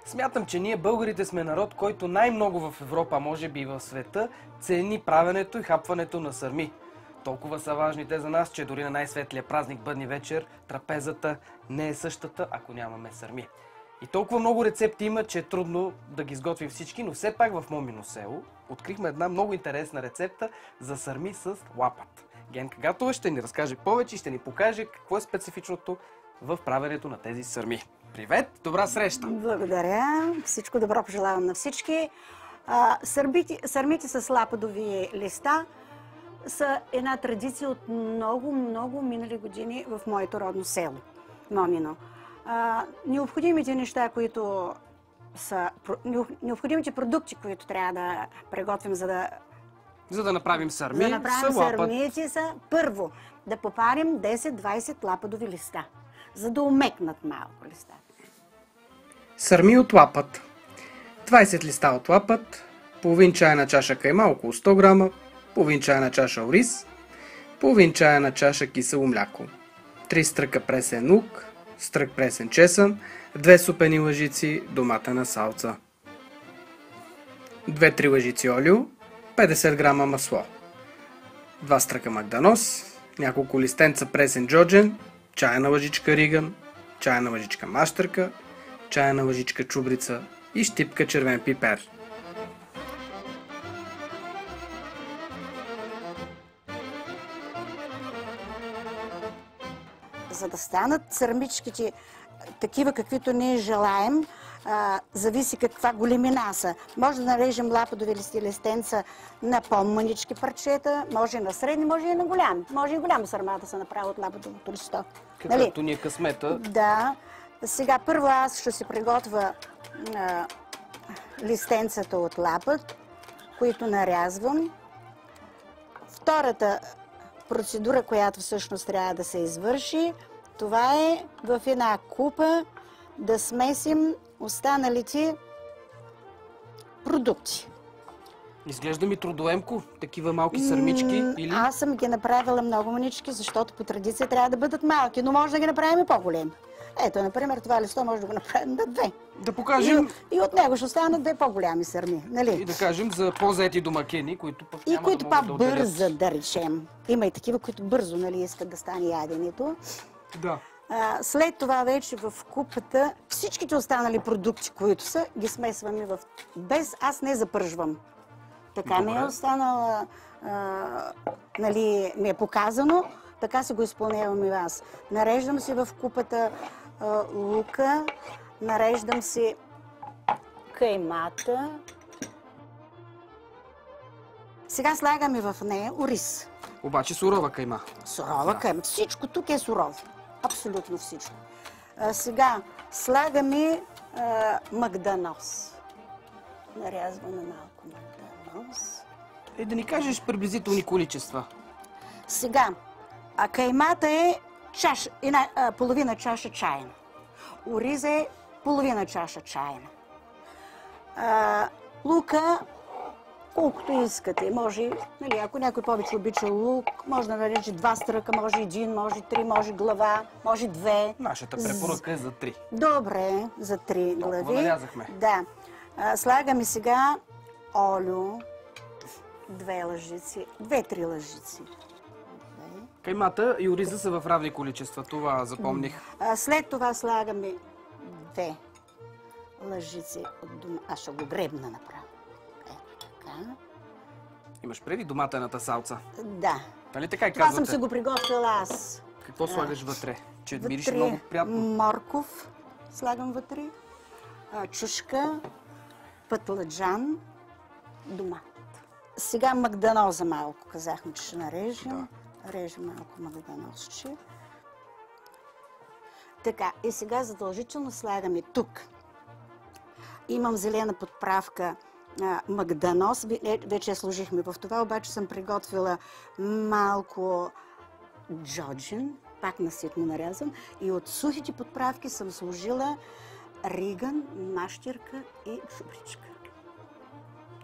Смятам, че ние българите сме народ, който най-много в Европа, може би и в света, цени правенето и хапването на сърми. Толкова са важни те за нас, че дори на най-светлия празник бъдни вечер, трапезата не е същата, ако нямаме сърми. И толкова много рецепти има, че е трудно да ги изготвим всички, но все пак в Момино село открихме една много интересна рецепта за сърми с лапат. Генка Гатова ще ни разкаже повече и ще ни покаже какво е специфичното в правенето на тези сърми. Привет! Добра среща! Благодаря! Всичко добро пожелавам на всички. Сърмите с лападови листа са една традиция от много минали години в моето родно село, Момино. Необходимите неща, които са... Необходимите продукти, които трябва да приготвим, за да направим сърми, сърмите са първо да попарим 10-20 лападови листа, за да умекнат малко листа. Сърми от лапат. 20 листа от лапат, половин чайна чаша кайма, около 100 грама, половин чайна чаша ориз, половин чайна чаша кисело мляко, 3 стръка пресен лук, стрък пресен чесън, 2 супени лъжици доматена салца, 2-3 лъжици олио, 50 грама масло, 2 стръка магданоз, няколко листенца пресен джоджен, чайна лъжичка риган, чайна лъжичка мащърка, чайна лъжичка чубрица и щипка червен пипер. За да станат сърмичките такива, каквито ние желаем, зависи каква големина са. Може да нарежем лападови листенца на по-мънички парчета, може на средни, може и на голями. Може и голяма сърма да се направи от лападовото листо. Както ни е късмета. Да. Сега първо аз ще си приготвя листенцата от лапът, които нарязвам. Втората процедура, която всъщност трябва да се извърши, това е в една купа да смесим останалите продукти. Изглежда ми трудоемко, такива малки сърмички или... Аз съм ги направила много манички, защото по традиция трябва да бъдат малки, но може да ги направим и по-големи. Ето, например, това листо може да го направим на 2. Да покажем... И от него ще останат 2 по-голями сърми, нали? И да кажем за по-заети домакини, които пък няма които да могат да отделят. бързо, да речем. Има и такива, които бързо, нали, искат да стане яденето. Да. След това вече в купата всичките останали продукти, които са, ги смесваме в... Без аз не запържвам. Така ми е останала, нали, ми е показано, така си го изпълнявам и аз. Нареждам си в купата лука, нареждам си каймата. Сега слагаме в нея ориз. Обаче сурова кайма. Сурова кайма. Всичко тук е сурово. Абсолютно всичко. Сега слагаме магданоз. Нарязваме малко магданоз. Да ни кажеш приблизителни количества. Сега, каймата е половина чаша чайна. Ориз е половина чаша чайна. Лука, колкото искате. Може, нали, ако някой повече обича лук, може да нарече 2 стръка, може 1, може 3, може глава, може 2. Нашата препоръка е за 3. Добре, за 3 глави. Толкова нарязахме. Да. Слагаме сега олио, 2 лъжици, 2-3 лъжици. Каймата и ориза са в равни количества, това запомних. След това слагаме 2 лъжици от дома. Аз ще го гребна направо. Ето така. Имаш преди доматената салца? Да. Нали така и Това казвате? съм се го приготвила аз. Какво слагаш вътре? Че мирише Вътре много приятно. морков слагам вътре, чушка, пътладжан, домат. Сега магданоза малко казахме, че ще нарежем. Да. Режем малко магданозче. Така, и сега задължително слагаме тук. Имам зелена подправка магданоз, вече я сложихме в това, обаче съм приготвила малко джоджен, пак наситно нарязан, и от сухите подправки съм сложила риган, мащирка и чубричка.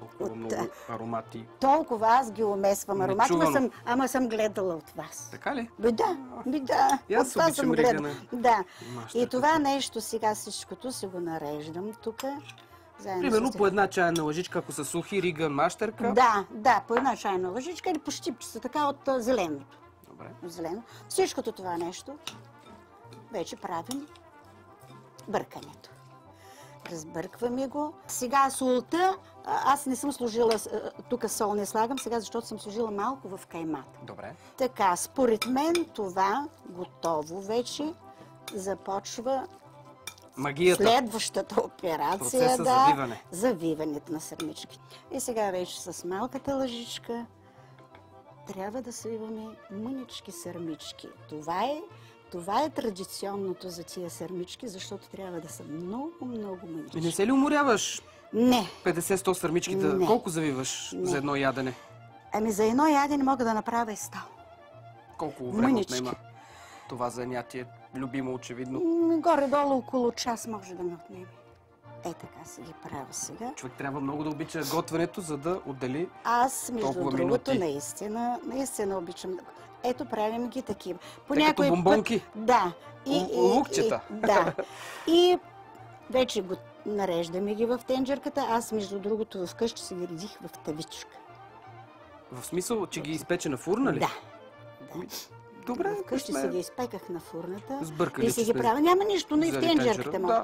Толкова много аромати. Толкова аз ги умесвам Не аромати, чувам. ама съм гледала от вас. Така ли? Да. И аз От това обичам съм рига гледала. на Да. мащата. И това нещо сега всичкото си го нареждам тук. Примерно по една чайна лъжичка, ако са сухи, рига, мащерка. Да, по една чайна лъжичка или по щипчица, така от зеленото. Добре. Зелено. Всичкото това нещо вече правим бъркането. Разбъркваме го. Сега солта, аз не съм сложила, тук сол не слагам сега, защото съм сложила малко в каймата. Добре. Така, според мен това готово вече започва Магията. следващата операция. Процеса завиване. Завиването на сърмички. И сега вече с малката лъжичка трябва да свиваме мънички сърмички. Това е традиционното за тия сърмички, защото трябва да са много, много мънички. И не се ли уморяваш? Не. 50-100 сърмички, Не. колко завиваш за едно ядене? Ами за едно ядене мога да направя и 100. Колко време Мънички. отнема това занятие? Любимо, очевидно. Горе-долу около час може да ме отнеме. Така си ги правя сега. Човек трябва много да обича готвенето, за да отдели Аз, между толкова другото, минути. наистина обичам. Ето, правим ги такива. По Те като бомбонки? Път, да. Лукчета? Да. И вече го нареждаме ги в тенджерката. Аз, между другото, вкъщи си ги редих в тавичка. В смисъл, че ги изпече на фурна ли? Да. Добре, Вкъщи си ги изпеках на фурната. Сбъркали, И си че ги сме правя. Няма нищо, но и в взели тенджерката тенджера. може. Да.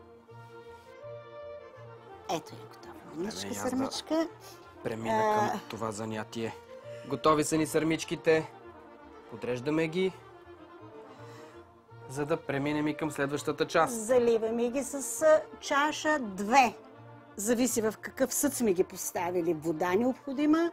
Ето е готова. Мъничка аз да- сърмичка. Премина към това занятие. Готови са ни сърмичките. Подреждаме ги, за да преминем и към следващата част. Заливаме ги с чаша 2. Зависи в какъв съд сме ги поставили. Вода необходима.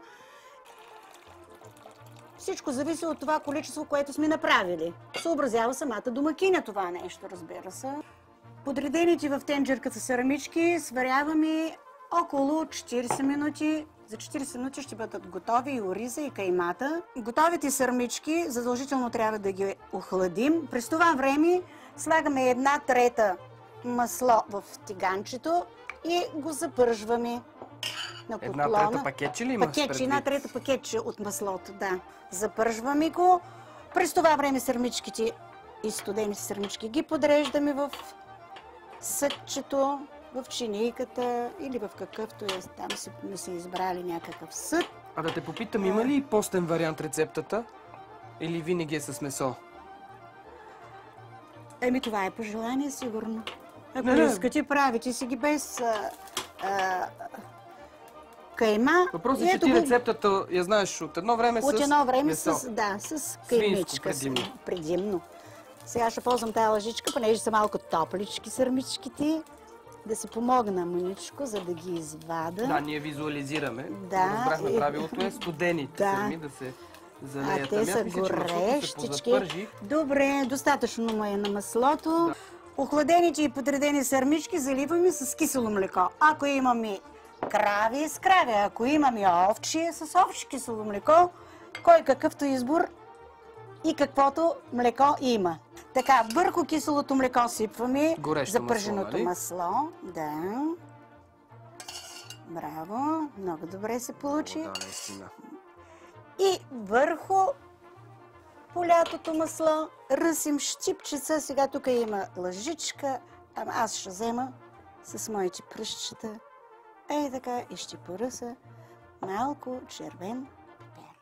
Всичко зависи от това количество, което сме направили. Съобразява самата домакиня това нещо, разбира се. Подредените в тенджерката сърмички сваряваме около 40 минути. За 40 минути ще бъдат готови и ориза, и каймата. Готовите сърмички задължително трябва да ги охладим. През това време слагаме 1/3 масло в тиганчето и го запържваме на котлона. 1/3 пакетче ли имаш Пакетче, предвид? 1/3 пакетче от маслото, да. Запържваме го. През това време сърмичките и студените сърмички ги подреждаме в съдчето, в чинийката или в какъвто е. Там сме си избрали някакъв съд. А да те попитам, има ли и постен вариант рецептата? Или винаги е с месо? Това е по желание, сигурно. Ако Не. искате, правите си ги без кайма. Въпросът И е, че ето ти го- рецептата я знаеш от едно време От с едно време месо. с каймичка. предимно. Предимно. Сега ще ползвам тази лъжичка, понеже са малко топлички сърмичките, да си помогна мъничко, за да ги извада. Да, ние визуализираме. Да, Разбрахме, и- правилото е студените Да. сами да се А залеят. те Ами аз са мисля, че маслото се горещички. позапържи. Добре, достатъчно му е на маслото. Охладените и подредени сърмички заливаме с кисело млеко. Ако имаме крави, с крави. Ако имаме овчи, с овче кисело млеко. Кой какъвто избор и каквото млеко има. Така, върху киселото млеко сипваме Горещо запърженото масло, нали? масло. Да. Браво, много добре се получи. Да, наистина. И върху полятото масло ръсим щипчица. Сега тук има лъжичка, ама аз ще взема с моите пръстчета. Така и ще поръса малко червен пипер.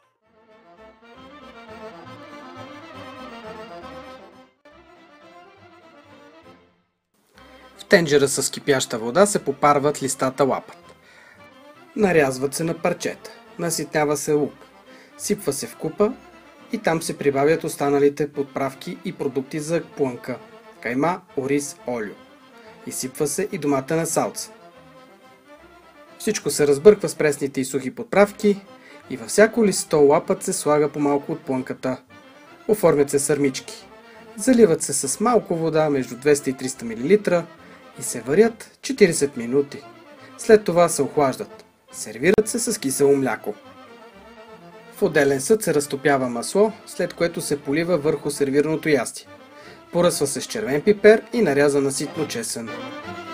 В тенджера с кипяща вода се попарват листата лапът. Нарязват се на парчета, наситнява се лук, сипва се в купа и там се прибавят останалите подправки и продукти за плънка – кайма, ориз, олио. Изсипва се и домата на салца. Всичко се разбърква с пресните и сухи подправки и във всяко листо лапът се слага по малко от плънката. Оформят се сърмички. Заливат се с малко вода между 200 и 300 мл и се варят 40 минути. След това се охлаждат. Сервират се с кисело мляко. В отделен съд се разтопява масло, след което се полива върху сервираното ястие. Поръсва се с червен пипер и нарязана ситно чесън.